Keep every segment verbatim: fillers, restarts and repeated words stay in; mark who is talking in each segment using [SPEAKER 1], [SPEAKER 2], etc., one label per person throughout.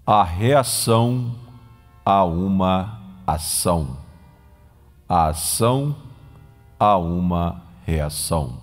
[SPEAKER 1] A reação a uma ação. A ação a uma reação.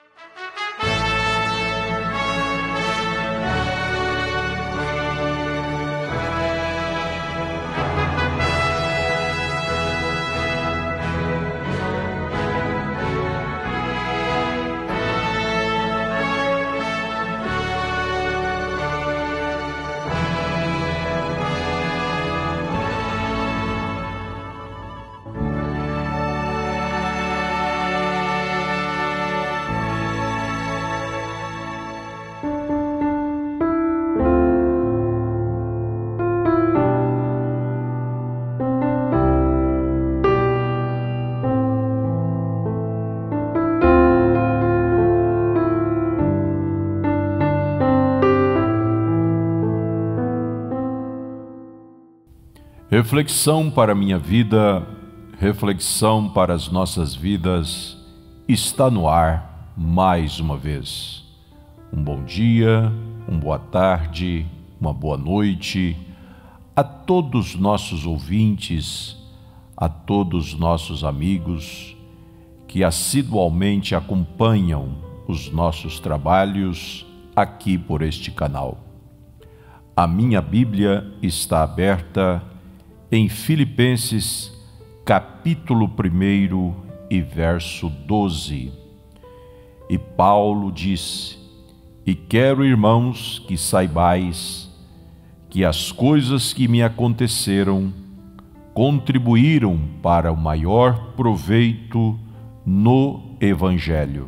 [SPEAKER 1] Reflexão para a minha vida, reflexão para as nossas vidas, está no ar mais uma vez. Um bom dia, uma boa tarde, uma boa noite a todos nossos ouvintes, a todos nossos amigos que assidualmente acompanham os nossos trabalhos aqui por este canal. A minha Bíblia está aberta em Filipenses, capítulo primeiro e verso doze. E Paulo diz: E quero, irmãos, que saibais que as coisas que me aconteceram contribuíram para o maior proveito no Evangelho.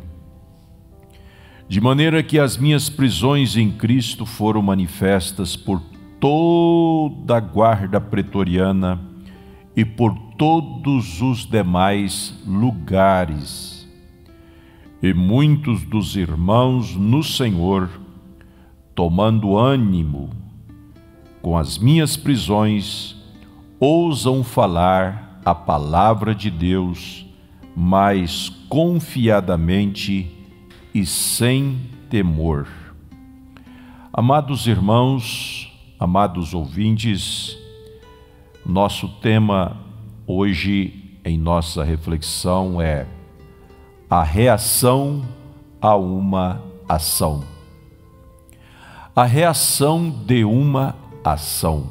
[SPEAKER 1] De maneira que as minhas prisões em Cristo foram manifestas por toda a guarda pretoriana e por todos os demais lugares. E muitos dos irmãos no Senhor, tomando ânimo com as minhas prisões, ousam falar a palavra de Deus mais confiadamente e sem temor. Amados irmãos, amados ouvintes, nosso tema hoje em nossa reflexão é a reação a uma ação. A reação de uma ação.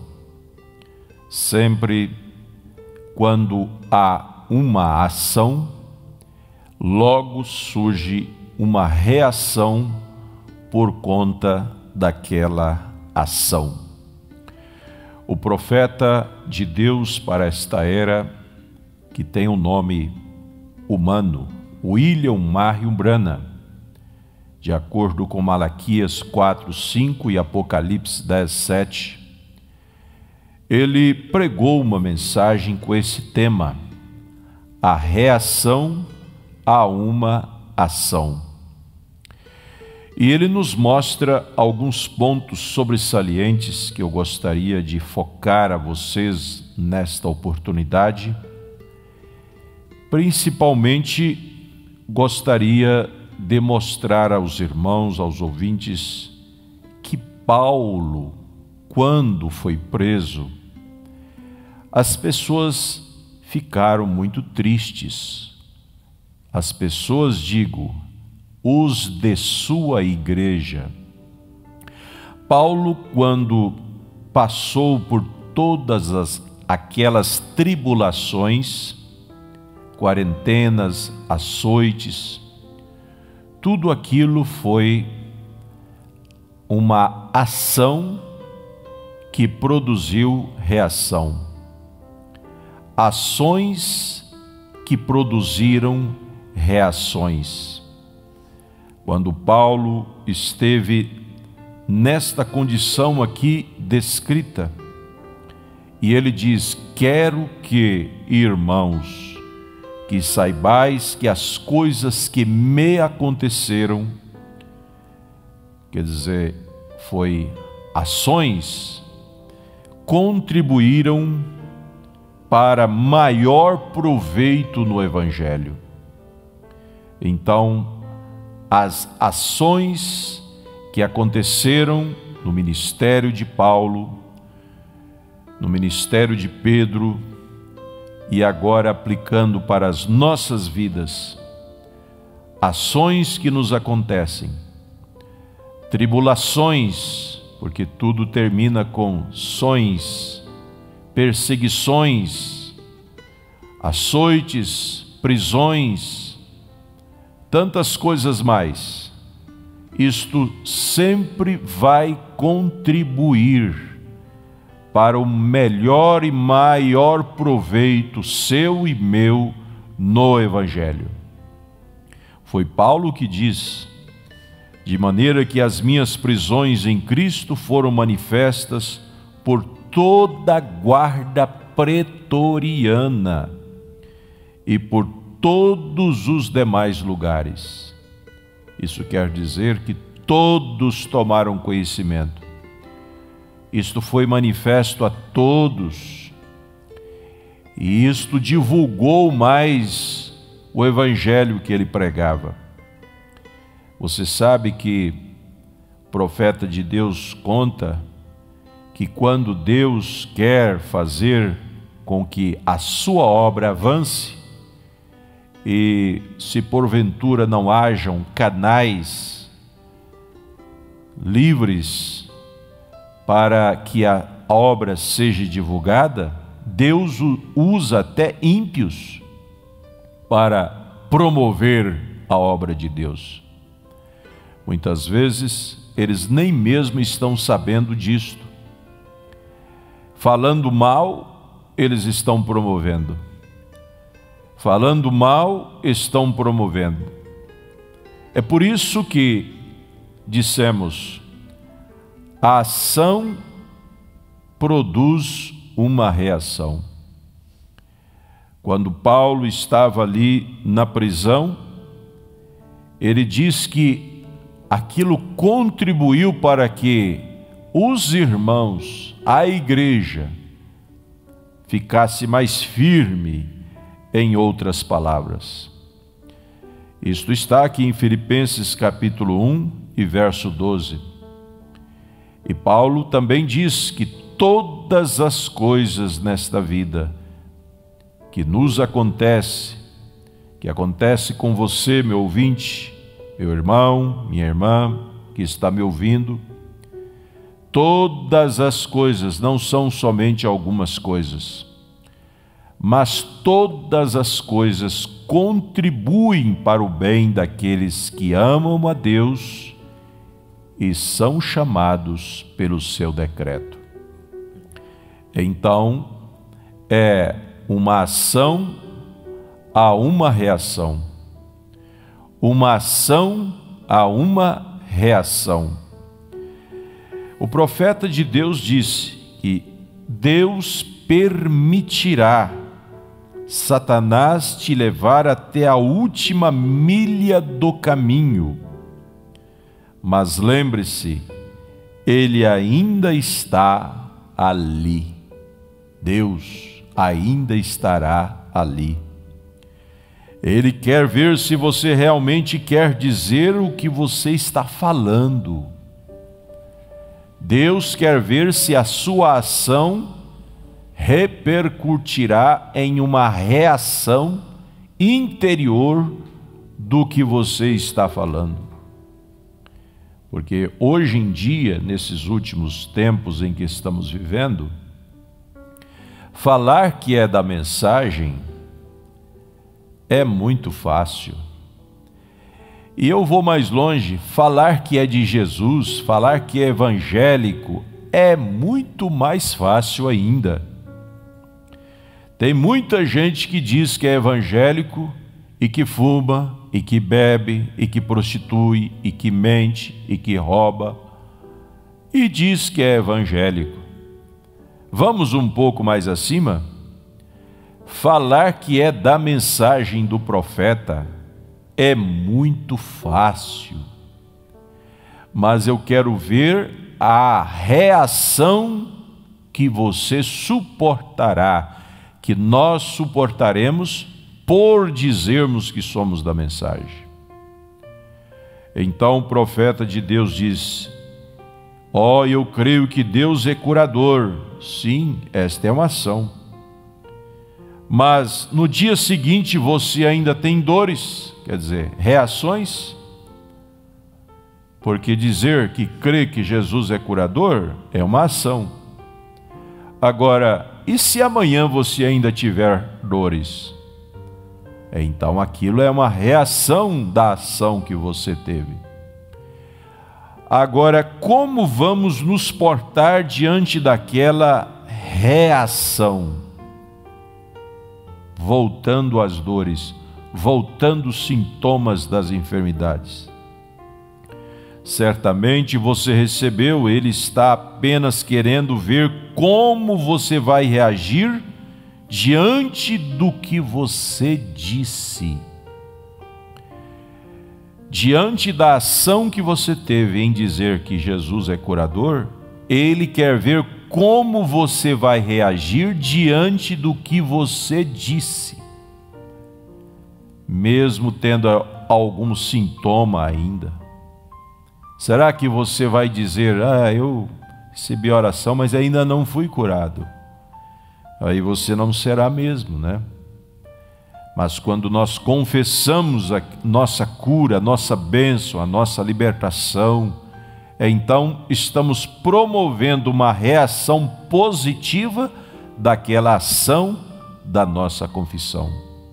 [SPEAKER 1] Sempre quando há uma ação, logo surge uma reação por conta daquela ação. O profeta de Deus para esta era, que tem um nome humano, William Marion Branham, de acordo com Malaquias quatro, cinco e Apocalipse dez, sete, ele pregou uma mensagem com esse tema: a reação a uma ação. E ele nos mostra alguns pontos sobressalentes que eu gostaria de focar a vocês nesta oportunidade. Principalmente, gostaria de mostrar aos irmãos, aos ouvintes, que Paulo, quando foi preso, as pessoas ficaram muito tristes. As pessoas, digo, os de sua igreja. Paulo, quando passou por todas as, aquelas tribulações, quarentenas, açoites, tudo aquilo foi uma ação que produziu reação. Ações que produziram reações. Quando Paulo esteve nesta condição aqui descrita, e ele diz: quero que, irmãos, que saibais que as coisas que me aconteceram, quer dizer, foi ações, contribuíram para maior proveito no Evangelho. Então, as ações que aconteceram no ministério de Paulo no ministério de Pedro e agora aplicando para as nossas vidas, ações que nos acontecem, tribulações, porque tudo termina com sões, perseguições, açoites, prisões, tantas coisas mais. Isto sempre vai contribuir para o melhor e maior proveito seu e meu no Evangelho. Foi Paulo que diz: de maneira que as minhas prisões em Cristo foram manifestas por toda a guarda pretoriana e por todos os demais lugares. Isso quer dizer que todos tomaram conhecimento. Isto foi manifesto a todos, e isto divulgou mais o evangelho que ele pregava. Você sabe que o profeta de Deus conta que quando Deus quer fazer com que a sua obra avance, e se porventura não hajam canais livres para que a obra seja divulgada, Deus usa até ímpios para promover a obra de Deus. Muitas vezes eles nem mesmo estão sabendo disto. Falando mal, eles estão promovendo. Falando mal, estão promovendo. É por isso que dissemos: a ação produz uma reação. Quando Paulo estava ali na prisão, ele diz que aquilo contribuiu para que os irmãos, a igreja, ficasse mais firme, em outras palavras. Isto está aqui em Filipenses capítulo um e verso doze. E Paulo também diz que todas as coisas nesta vida que nos acontece, que acontece com você, meu ouvinte, meu irmão, minha irmã, que está me ouvindo, todas as coisas, não são somente algumas coisas, mas todas as coisas contribuem para o bem daqueles que amam a Deus e são chamados pelo seu decreto. Então, é uma ação a uma reação. Uma ação a uma reação. O profeta de Deus disse que Deus permitirá Satanás te levar até a última milha do caminho. Mas lembre-se, ele ainda está ali. Deus ainda estará ali. Ele quer ver se você realmente quer dizer o que você está falando. Deus quer ver se a sua ação repercutirá em uma reação interior do que você está falando. Porque hoje em dia, nesses últimos tempos em que estamos vivendo, falar que é da mensagem é muito fácil. E eu vou mais longe, falar que é de Jesus, falar que é evangélico, é muito mais fácil ainda. Tem muita gente que diz que é evangélico e que fuma, e que bebe, e que prostitui, e que mente, e que rouba, e diz que é evangélico. Vamos um pouco mais acima? Falar que é da mensagem do profeta é muito fácil, mas eu quero ver a reação que você suportará, que nós suportaremos por dizermos que somos da mensagem. Então o profeta de Deus diz: Ó, oh, eu creio que Deus é curador. Sim, esta é uma ação. Mas no dia seguinte você ainda tem dores, quer dizer, reações. Porque dizer que crê que Jesus é curador é uma ação. Agora, e se amanhã você ainda tiver dores? Então aquilo é uma reação da ação que você teve. Agora, como vamos nos portar diante daquela reação? Voltando às dores, voltando os sintomas das enfermidades. Certamente você recebeu, ele está apenas querendo ver como você vai reagir diante do que você disse. Diante da ação que você teve em dizer que Jesus é curador, ele quer ver como você vai reagir diante do que você disse. Mesmo tendo algum sintoma ainda. Será que você vai dizer, ah, eu recebi a oração, mas ainda não fui curado? Aí você não será mesmo, né? Mas quando nós confessamos a nossa cura, a nossa bênção, a nossa libertação, então estamos promovendo uma reação positiva daquela ação da nossa confissão.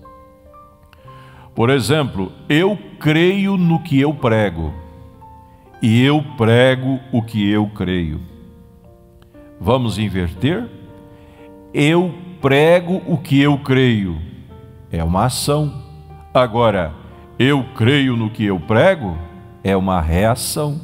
[SPEAKER 1] Por exemplo, eu creio no que eu prego, e eu prego o que eu creio. Vamos inverter? Eu prego o que eu creio. É uma ação. Agora, eu creio no que eu prego, é uma reação.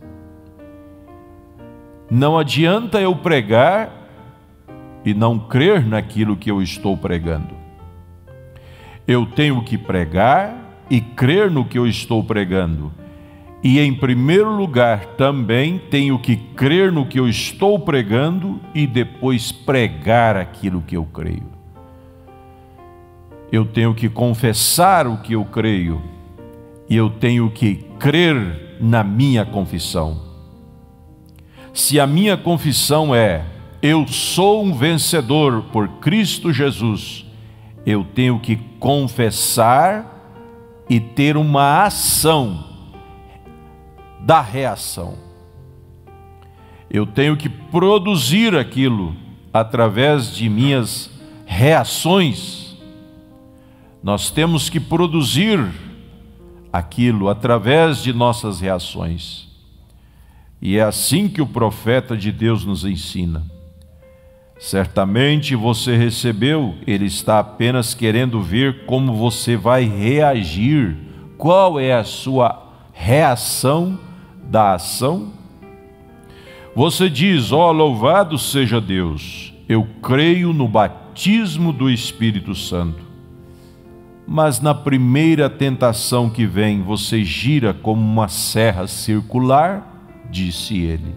[SPEAKER 1] Não adianta eu pregar e não crer naquilo que eu estou pregando. Eu tenho que pregar e crer no que eu estou pregando. E em primeiro lugar também tenho que crer no que eu estou pregando e depois pregar aquilo que eu creio. Eu tenho que confessar o que eu creio e eu tenho que crer na minha confissão. Se a minha confissão é, eu sou um vencedor por Cristo Jesus, eu tenho que confessar e ter uma ação da reação. Eu tenho que produzir aquilo através de minhas reações. Nós temos que produzir aquilo através de nossas reações. E é assim que o profeta de Deus nos ensina. Certamente você recebeu, ele está apenas querendo ver como você vai reagir. Qual é a sua reação da ação? Você diz, ó, louvado seja Deus, eu creio no batismo do Espírito Santo. Mas na primeira tentação que vem, você gira como uma serra circular, disse ele.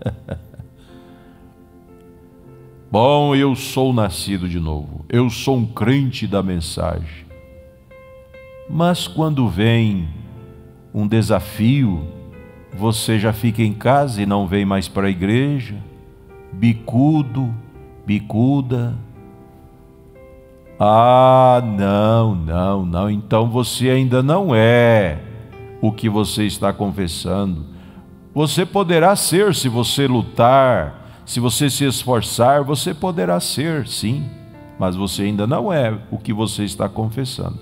[SPEAKER 1] Bom, eu sou nascido de novo, eu sou um crente da mensagem. Mas quando vem um desafio, você já fica em casa e não vem mais para a igreja, bicudo, bicuda. Ah, não, não, não, então você ainda não é o que você está confessando. Você poderá ser, se você lutar, se você se esforçar, você poderá ser, sim, mas você ainda não é o que você está confessando.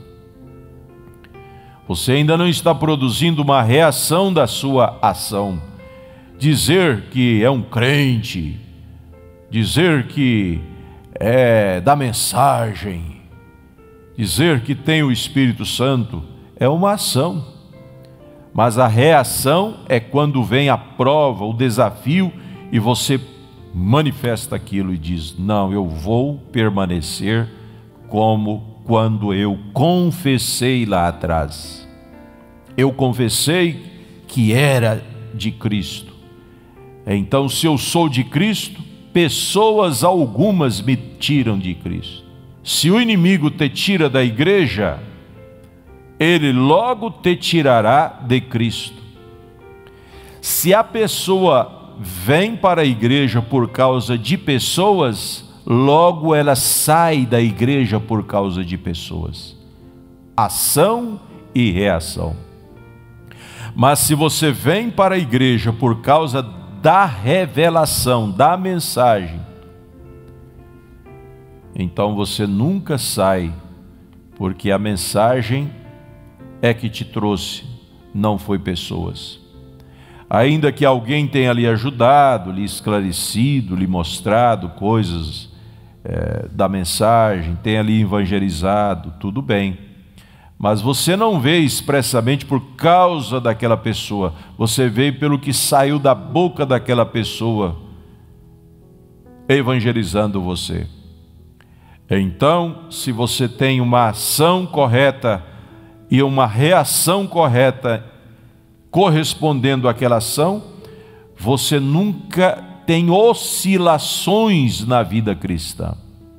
[SPEAKER 1] Você ainda não está produzindo uma reação da sua ação. Dizer que é um crente, dizer que é da mensagem, dizer que tem o Espírito Santo, é uma ação. Mas a reação é quando vem a prova, o desafio, e você manifesta aquilo e diz, não, eu vou permanecer como quando eu confessei lá atrás. Eu confessei que era de Cristo. Então, se eu sou de Cristo, pessoas algumas me tiram de Cristo. Se o inimigo te tira da igreja, ele logo te tirará de Cristo. Se a pessoa vem para a igreja por causa de pessoas, logo ela sai da igreja por causa de pessoas. Ação e reação. Mas se você vem para a igreja por causa da revelação, da mensagem, então você nunca sai, porque a mensagem é que te trouxe, não foi pessoas. Ainda que alguém tenha lhe ajudado, lhe esclarecido, lhe mostrado coisas é, da mensagem, tenha lhe evangelizado, tudo bem. Mas você não veio expressamente por causa daquela pessoa, você veio pelo que saiu da boca daquela pessoa, evangelizando você. Então, se você tem uma ação correta e uma reação correta correspondendo àquela ação, você nunca tem oscilações na vida cristã.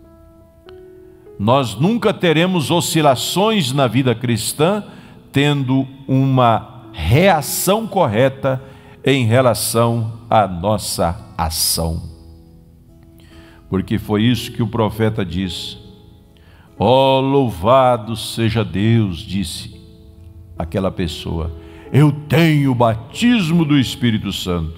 [SPEAKER 1] Nós nunca teremos oscilações na vida cristã, tendo uma reação correta em relação à nossa ação. Porque foi isso que o profeta disse. Ó, oh, louvado seja Deus, disse aquela pessoa, eu tenho o batismo do Espírito Santo.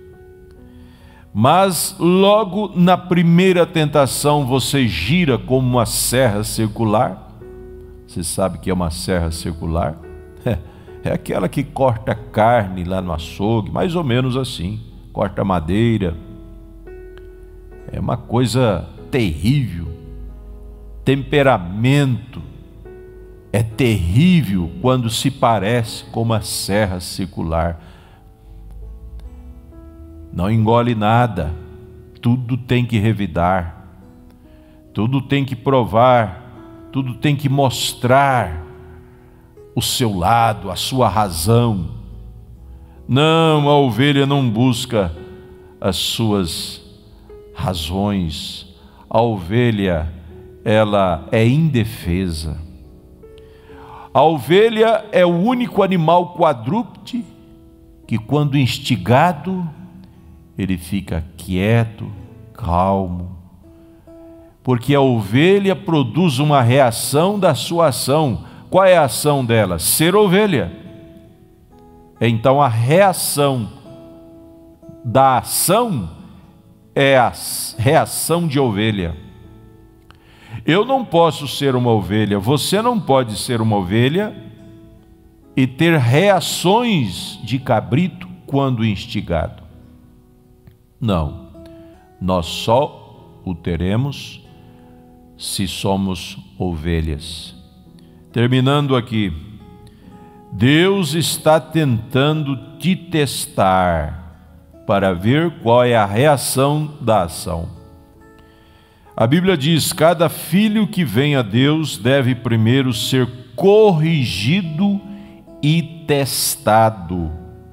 [SPEAKER 1] Mas logo na primeira tentação você gira como uma serra circular. Você sabe que é uma serra circular? É, é aquela que corta carne lá no açougue, mais ou menos assim, corta madeira. É uma coisa terrível. Temperamento é terrível quando se parece com uma serra circular. Não engole nada, tudo tem que revidar, tudo tem que provar, tudo tem que mostrar o seu lado, a sua razão. Não, a ovelha não busca as suas razões. A ovelha, ela é indefesa. A ovelha é o único animal quadrúpede que, quando instigado, ele fica quieto, calmo, porque a ovelha produz uma reação da sua ação. Qual é a ação dela? Ser ovelha. Então a reação da ação é a reação de ovelha. Eu não posso ser uma ovelha, você não pode ser uma ovelha e ter reações de cabrito quando instigado. Não, nós só o teremos se somos ovelhas. Terminando aqui, Deus está tentando te testar para ver qual é a reação da ação. A Bíblia diz: cada filho que vem a Deus deve primeiro ser corrigido e testado.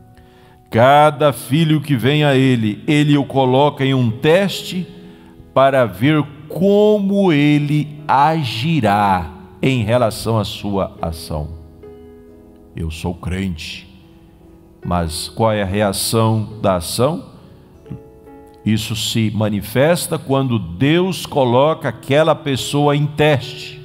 [SPEAKER 1] Cada filho que vem a Ele, Ele o coloca em um teste para ver como Ele agirá em relação à sua ação. Eu sou crente, mas qual é a reação da ação? Isso se manifesta quando Deus coloca aquela pessoa em teste.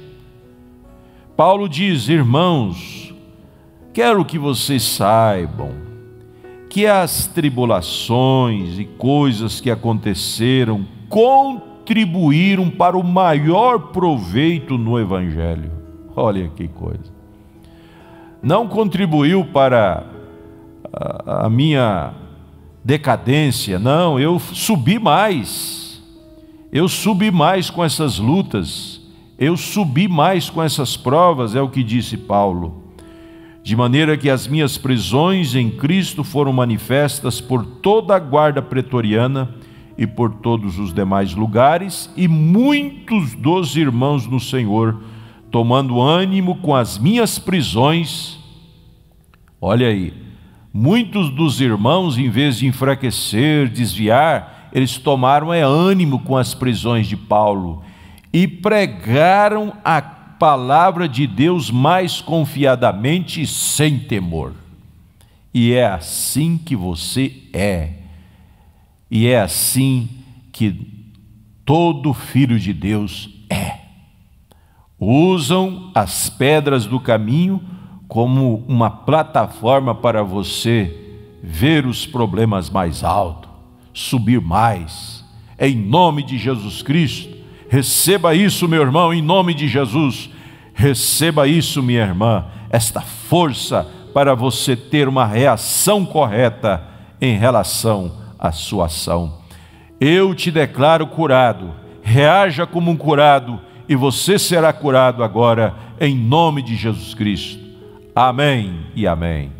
[SPEAKER 1] Paulo diz: irmãos, quero que vocês saibam que as tribulações e coisas que aconteceram contribuíram para o maior proveito no Evangelho. Olha que coisa. Não contribuiu para a, a minha decadência, não, eu subi mais. Eu subi mais com essas lutas, eu subi mais com essas provas, é o que disse Paulo. De maneira que as minhas prisões em Cristo foram manifestas por toda a guarda pretoriana e por todos os demais lugares, e muitos dos irmãos no Senhor, tomando ânimo com as minhas prisões, olha aí, muitos dos irmãos, em vez de enfraquecer, desviar, eles tomaram é, ânimo com as prisões de Paulo e pregaram a palavra de Deus mais confiadamente, sem temor. E é assim que você é. E é assim que todo filho de Deus é. Usam as pedras do caminho como uma plataforma para você ver os problemas mais alto, subir mais. Em nome de Jesus Cristo, receba isso, meu irmão, em nome de Jesus. Receba isso, minha irmã, esta força para você ter uma reação correta em relação à sua ação. Eu te declaro curado, reaja como um curado e você será curado agora, em nome de Jesus Cristo. Amém e amém.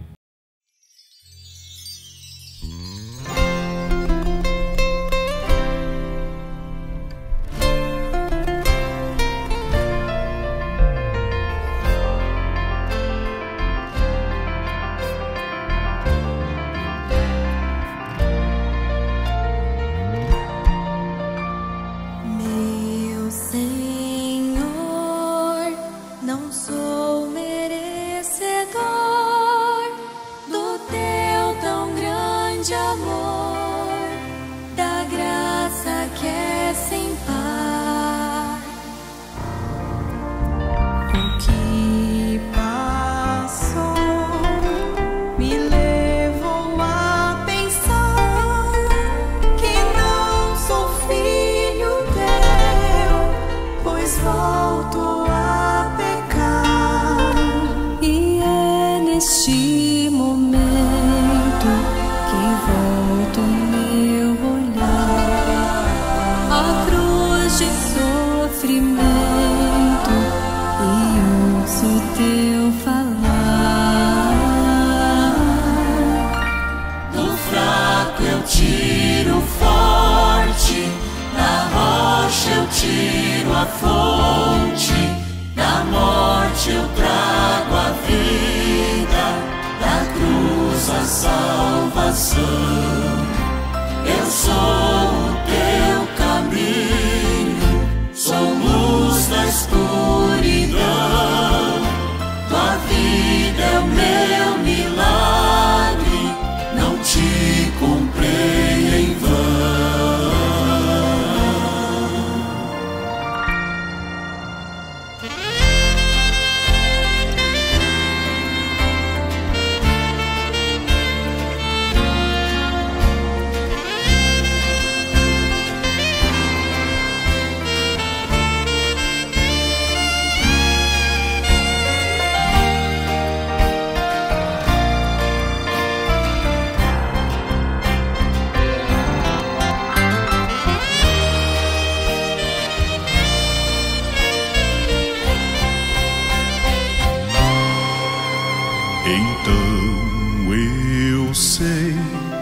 [SPEAKER 2] Então eu sei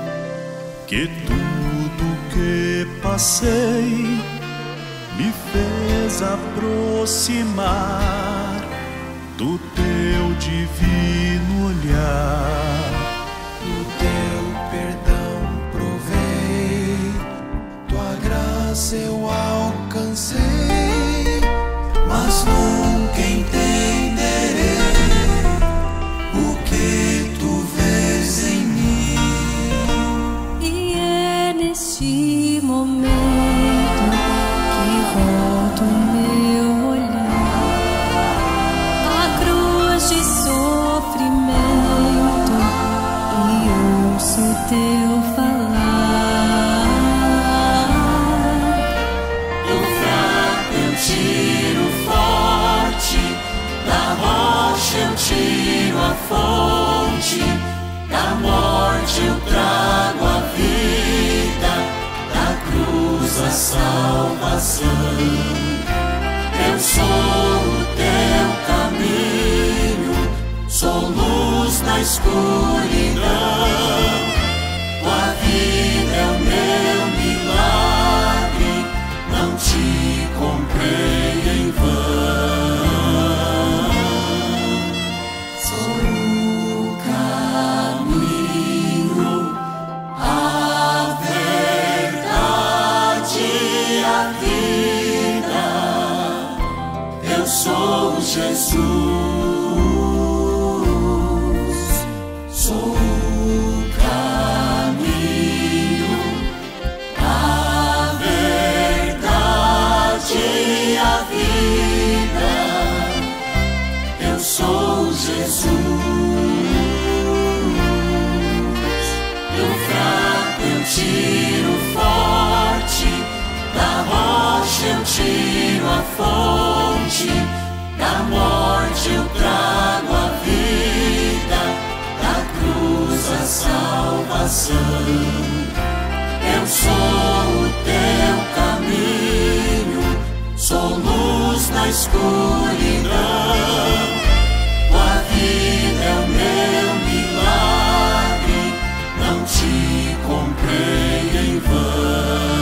[SPEAKER 2] que tudo que passei me fez aproximar do teu divino olhar.
[SPEAKER 3] Do teu perdão provei, tua graça eu alcancei, mas nunca entenderei o que tu vês em mim.
[SPEAKER 4] E é neste momento que volta o meu olhar à cruz de sofrimento e ouço teu falar.
[SPEAKER 3] Do fraco eu tiro forte, da rocha eu tiro a fonte, da morte eu trago a vida, da cruz a salvação. Eu sou o teu caminho, sou luz na escuridão. Tua vida é o meu milagre, não te comprei em vão. Sou o caminho, a verdade e a vida. Eu sou Jesus. Sou o caminho, fonte, da morte eu trago a vida, da cruz a salvação. Eu sou o teu caminho, sou luz na escuridão. Tua vida é o meu milagre, não te comprei em vão.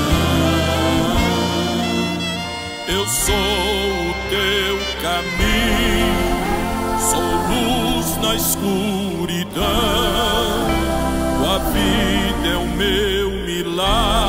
[SPEAKER 2] Eu sou o teu caminho, sou luz na escuridão. Tua vida é o meu milagre,